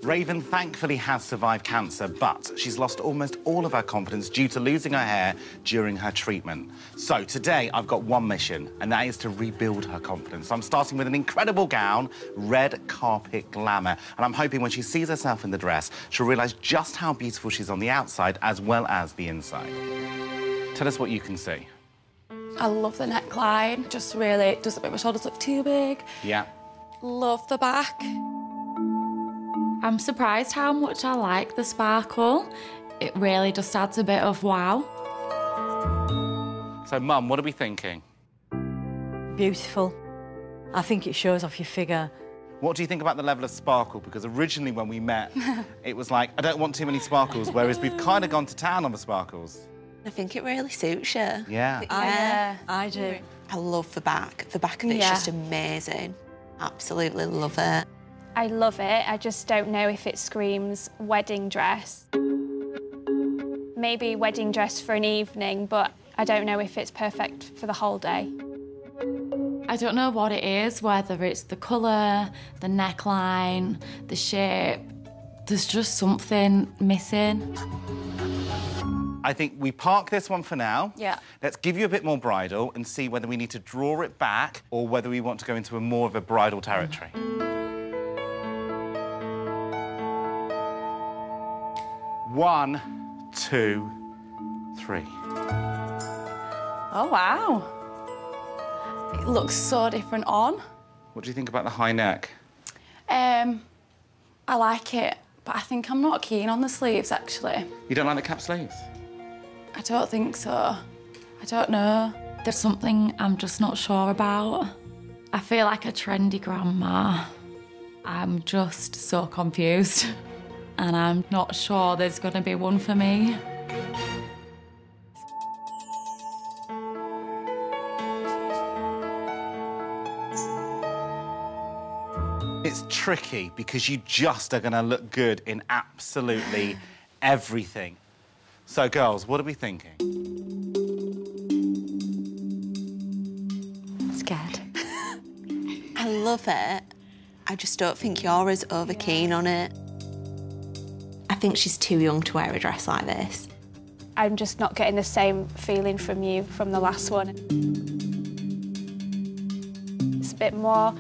Raven thankfully has survived cancer, but she's lost almost all of her confidence due to losing her hair during her treatment. So today I've got one mission, and that is to rebuild her confidence. I'm starting with an incredible gown, red carpet glamour, and I'm hoping when she sees herself in the dress, she'll realise just how beautiful she's on the outside as well as the inside. Tell us what you can see. I love the neckline, just really doesn't make my shoulders look too big. Yeah. Love the back. I'm surprised how much I like the sparkle. It really just adds a bit of wow. So, Mum, what are we thinking? Beautiful. I think it shows off your figure. What do you think about the level of sparkle? Because originally when we met, it was like, I don't want too many sparkles, whereas we've kind of gone to town on the sparkles. I think it really suits you. Yeah. Yeah, I do. I love the back. The back of it's just amazing. Absolutely love it. I love it. I just don't know if it screams wedding dress. Maybe wedding dress for an evening, but I don't know if it's perfect for the whole day. I don't know what it is, whether it's the colour, the neckline, the shape. There's just something missing. I think we park this one for now. Yeah. Let's give you a bit more bridal and see whether we need to draw it back or whether we want to go into more of a bridal territory. 1, 2, 3. Oh, wow. It looks so different on. What do you think about the high neck? I like it, but I think I'm not keen on the sleeves, actually. You don't like the cap sleeves? I don't think so. I don't know. There's something I'm just not sure about. I feel like a trendy grandma. I'm just so confused. And I'm not sure there's going to be one for me. It's tricky because you just are going to look good in absolutely everything. So, girls, what are we thinking? Scared. I love it. I just don't think you're as over keen on it. I think she's too young to wear a dress like this. I'm just not getting the same feeling from you from the last one. It's a bit more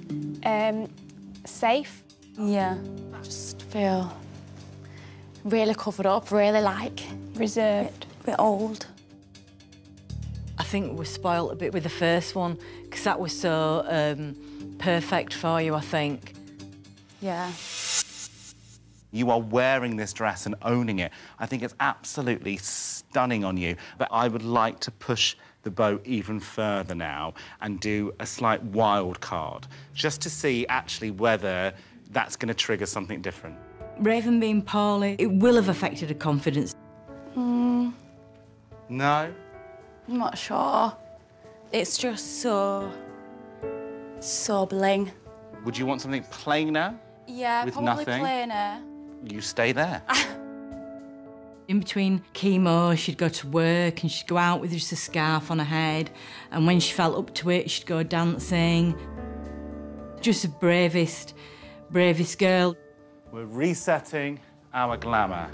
safe. Yeah. I just feel really covered up, really, like, Reserved. a bit old. I think we're spoilt a bit with the first one because that was so perfect for you, I think. Yeah. You are wearing this dress and owning it. I think it's absolutely stunning on you. But I would like to push the bow even further now and do a slight wild card, just to see actually whether that's going to trigger something different. Raven being poorly, it will have affected her confidence. No? I'm not sure. It's just so bling. Would you want something plainer? Yeah, With probably nothing? plainer. You stay there. In between chemo, she'd go to work and she'd go out with just a scarf on her head, and when she felt up to it, she'd go dancing. Just the bravest girl. We're resetting our glamour.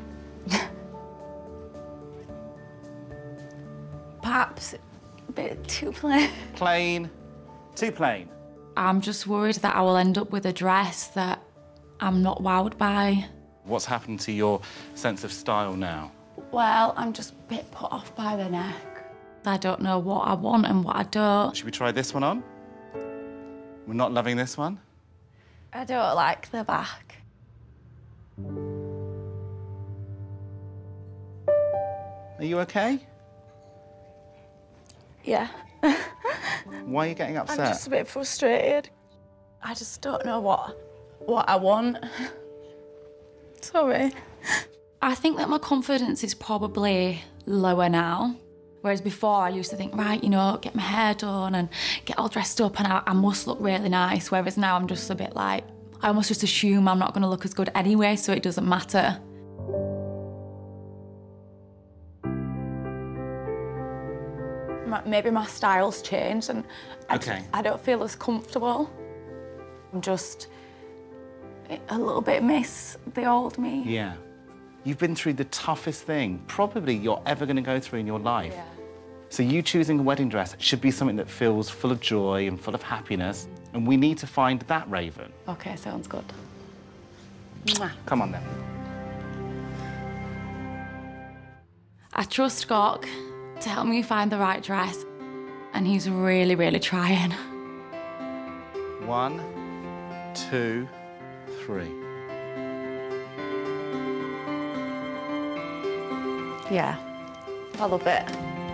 Perhaps a bit too plain. Plain, too plain. I'm just worried that I will end up with a dress that I'm not wowed by. What's happened to your sense of style now? Well, I'm just a bit put off by the neck. I don't know what I want and what I don't. Should we try this one on? We're not loving this one? I don't like the back. Are you okay? Yeah. Why are you getting upset? I'm just a bit frustrated. I just don't know what I want. Sorry. I think that my confidence is probably lower now. Whereas before I used to think, right, you know, get my hair done and get all dressed up and I must look really nice. Whereas now I'm just a bit like, I almost just assume I'm not going to look as good anyway, so it doesn't matter. Maybe my style's changed and Okay. I don't feel as comfortable. I'm just a little bit miss the old me. Yeah. You've been through the toughest thing probably you're ever going to go through in your life. Yeah. So you choosing a wedding dress should be something that feels full of joy and full of happiness, and we need to find that, Raven. OK, sounds good. Mwah. Come on, then. I trust Gok to help me find the right dress, and he's really, really trying. 1, 2, 3. Yeah, I love it.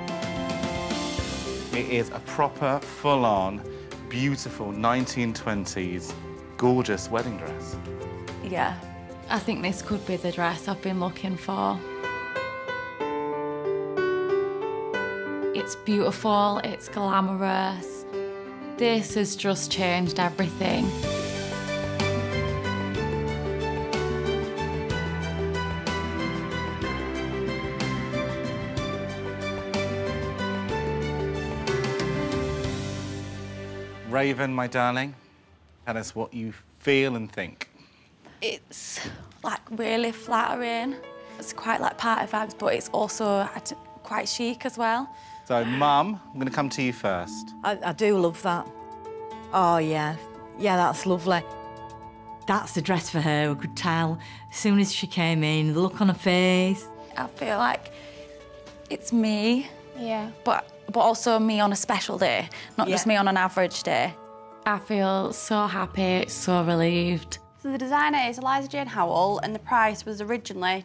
It is a proper, full-on, beautiful 1920s, gorgeous wedding dress. Yeah. I think this could be the dress I've been looking for. It's beautiful, it's glamorous. This has just changed everything. Raven, my darling, tell us what you feel and think. It's like really flattering. It's quite like party vibes, but it's also quite chic as well. So, Mum, I'm going to come to you first. I do love that. Oh, yeah. Yeah, that's lovely. That's the dress for her, we could tell. As soon as she came in, the look on her face. I feel like it's me, Yeah. but also me on a special day, not just me on an average day. I feel so happy, so relieved. So the designer is Eliza Jane Howell, and the price was originally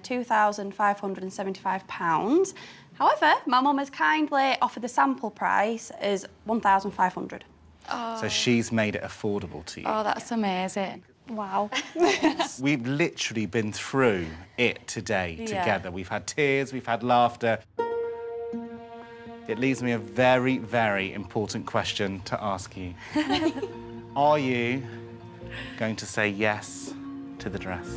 £2,575. However, my mum has kindly offered the sample price as £1,500. So she's made it affordable to you. Oh, that's amazing. Wow. We've literally been through it today together. We've had tears, we've had laughter. It leaves me a very, very important question to ask you. Are you going to say yes to the dress?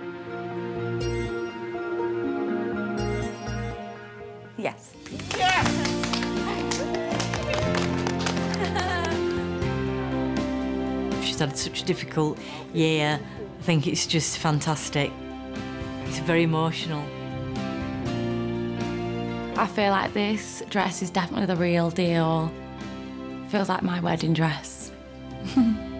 Yes. She's had such a difficult year. I think it's just fantastic. It's very emotional. I feel like this dress is definitely the real deal. Feels like my wedding dress.